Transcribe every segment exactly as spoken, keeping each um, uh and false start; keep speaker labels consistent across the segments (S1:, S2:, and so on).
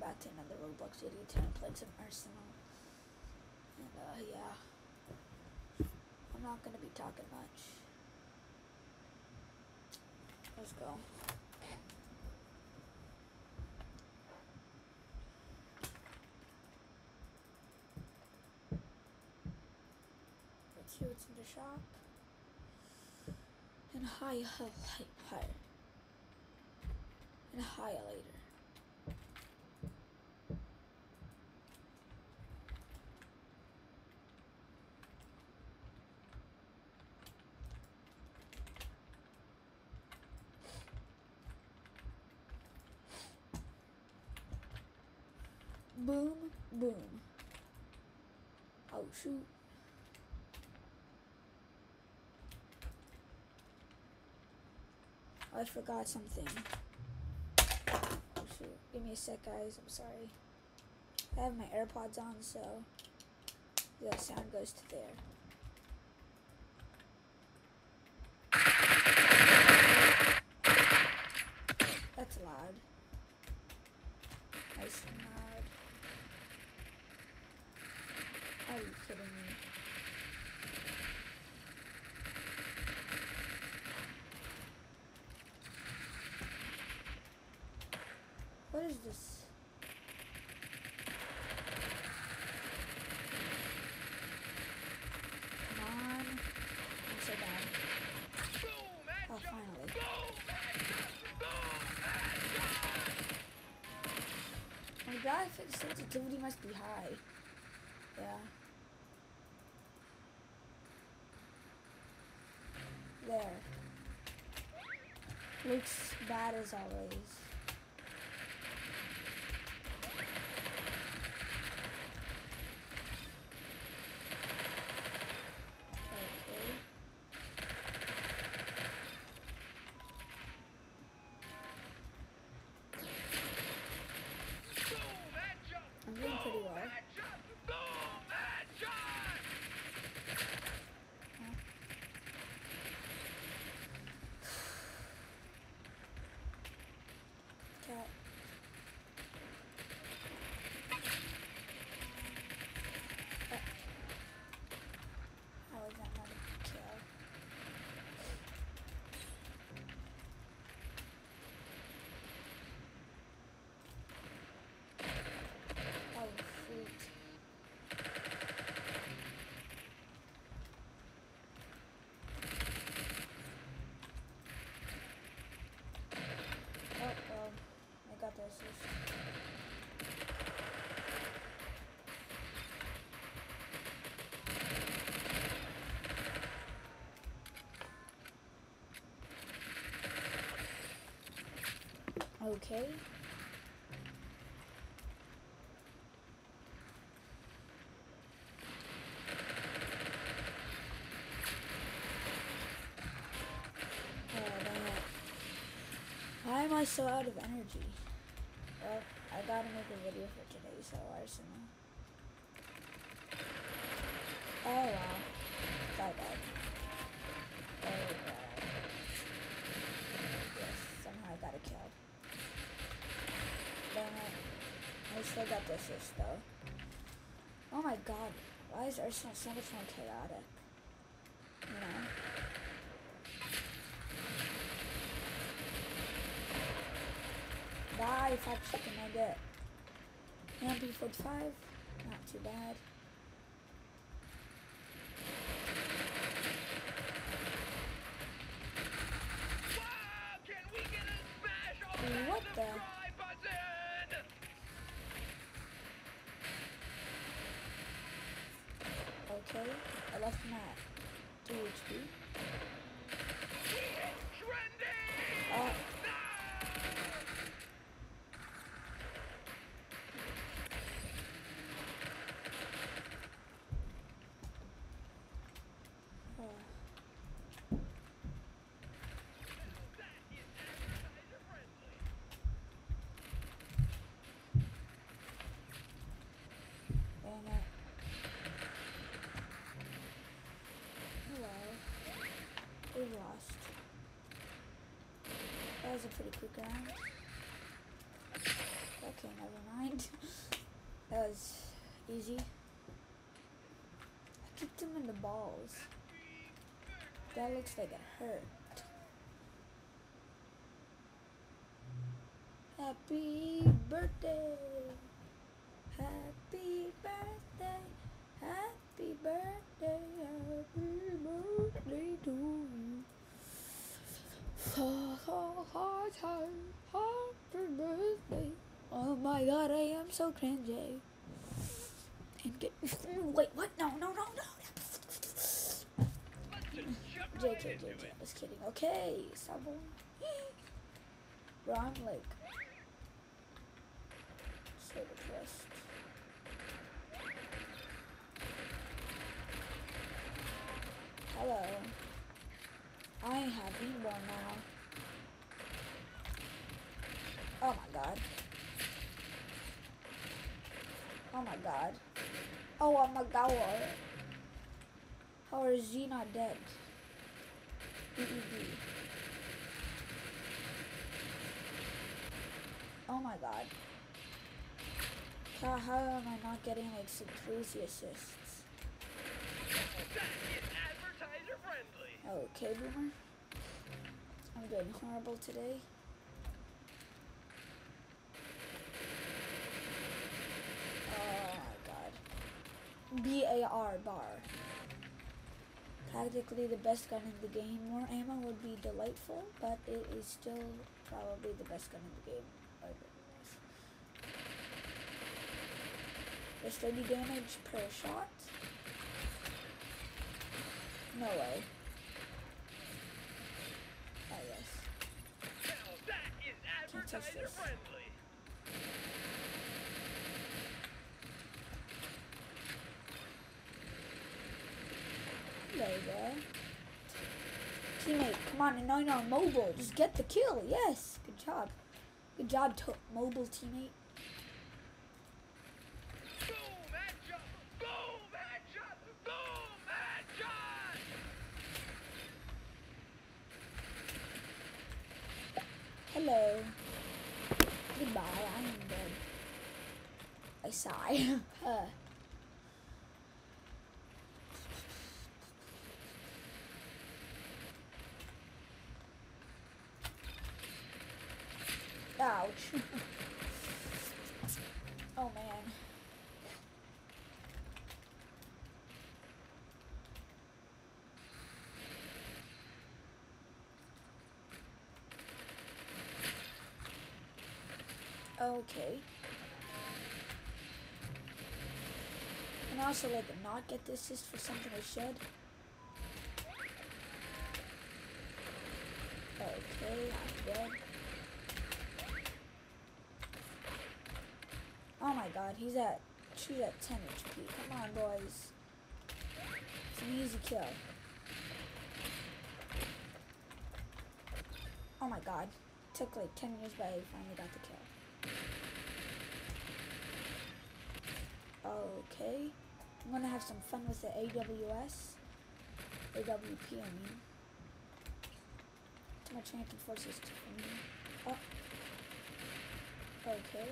S1: back to another Roblox video today. I'm playing some Arsenal. And uh, yeah. I'm not gonna be talking much. Let's go. Let's see what's in the shop. And hi, hi, hi, hi. And hi later. Boom, boom. Oh shoot. I forgot something. Oh shoot. Give me a sec, guys. I'm sorry. I have my AirPods on, so the sound goes to there. That's loud. Nice and loud. Are you kidding me? What is this? Come on. I'm so bad. Oh, finally. My graphics sensitivity must be high. Yeah. There. Looks bad as always. I'm doing pretty well. Huh? Cat. Oh. How is that not a kill? Oh, shoot. Oh, well, I got the assist. Okay. Why am I so out of energy? Well, I gotta make a video for today, so Arsenal. Oh wow. Bye bye. Oh wow. Yes, somehow I got a kill. Dang it. I still got the assist though. Oh my god. Why is Arsenal so much more chaotic? You know? Die, fat chicken nugget. And B forty-five, not too bad.
S2: Wow, can we get a smash on
S1: What
S2: that
S1: the?
S2: subscribe button?
S1: Okay, I left him at two H P.
S2: We hit trending!
S1: Oh. Lost. That was a pretty quick round. Okay, never mind. That was easy. I kicked him in the balls. That looks like it hurt. Happy birthday. Happy birthday. Happy birthday. Happy birthday to you. Ha ha ha ha. Happy birthday. Oh my god, I am so cringy. And get wait, what? No, no, no, no. J K, J K, just kidding. Okay, Sabon. Bro, I'm like so depressed. Hello. I ain't having one now. Oh my god. Oh my god. Oh my god. How is he not dead? B E D. Oh my god. How, how am I not getting like some crazy assists?
S2: That is advertiser friendly.
S1: Okay, Boomer. I'm doing horrible today. Oh my god. B A R, bar. Tactically the best gun in the game. More ammo would be delightful, but it is still probably the best gun in the game. There's thirty damage per shot? No way. Oh yes.
S2: Now that is advertiser friendly.
S1: There you go. Teammate, come on, and now you're on mobile. Just get the kill. Yes. Good job. Good job, to mobile teammate.
S2: Boom, headshot! Boom, headshot! Boom, headshot!
S1: Hello. Goodbye. I am dead. I sigh. Huh. Ouch. Oh man. Okay. And also like not get the assist for something I should. Okay, I'm dead. Oh my god, he's at she's at ten H P. Come on boys. It's an easy kill. Oh my god. Took like ten years but I finally got the kill. Okay. I'm gonna have some fun with the A W S. A W P I mean. Too much ranking forces for me. Oh. Okay.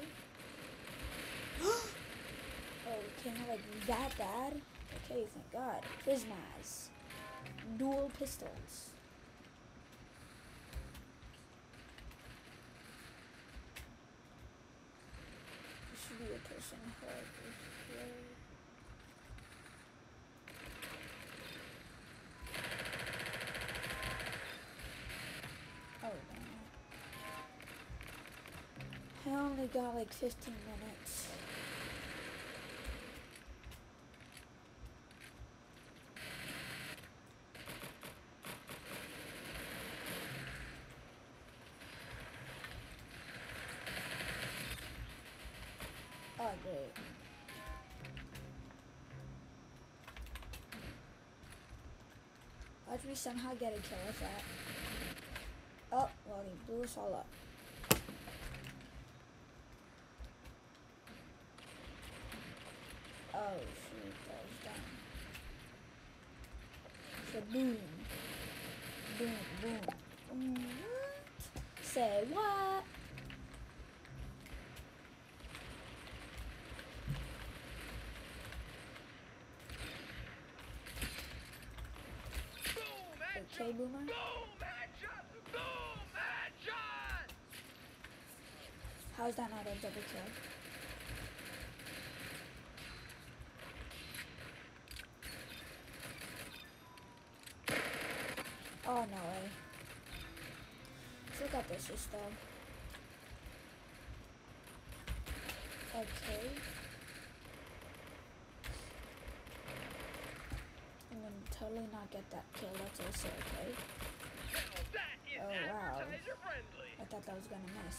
S1: Okay, not like that bad. Okay, thank God. Prismas. Dual pistols. There should be a person here. Oh no. I only got like fifteen minutes. Oh, great. Watch me somehow get a kill with that. Oh, well, he blew us all up. Oh, shoot, that was done. So, boom. Boom, boom. Boom. What? Say what? okay, Boomer?
S2: Boom! Headshot! Boom! Headshot!
S1: How is that not a double kill? Oh, no way. Look at this, this though. Okay. I'm gonna totally not get that kill, that's also okay.
S2: Now that is
S1: Oh, wow.
S2: advertiser friendly.
S1: I thought that was gonna miss.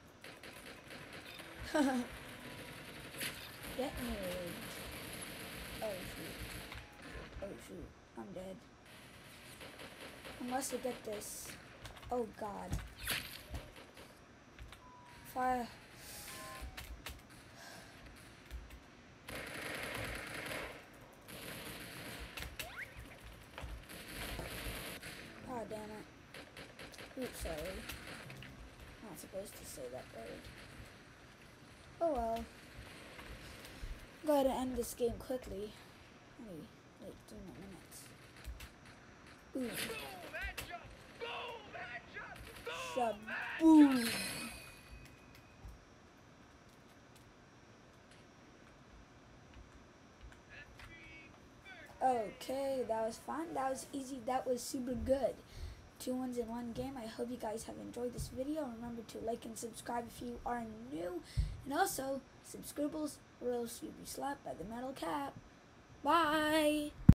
S1: Get moved. Oh shoot. Oh shoot. I'm dead. Unless I get this. Oh god. Fire. Oh damn it. Oops, sorry. Not supposed to say that word. Oh well. Gotta end this game quickly. Only like three more minutes. Ooh.
S2: Boom! Headshot! Boom! Headshot!
S1: Shaboom!
S2: Boom!
S1: Okay, that was fun. That was easy. That was super good. Two wins in one game. I hope you guys have enjoyed this video. Remember to like and subscribe if you are new. And also, subscribbles or else you'll be slapped by the metal cap. Bye!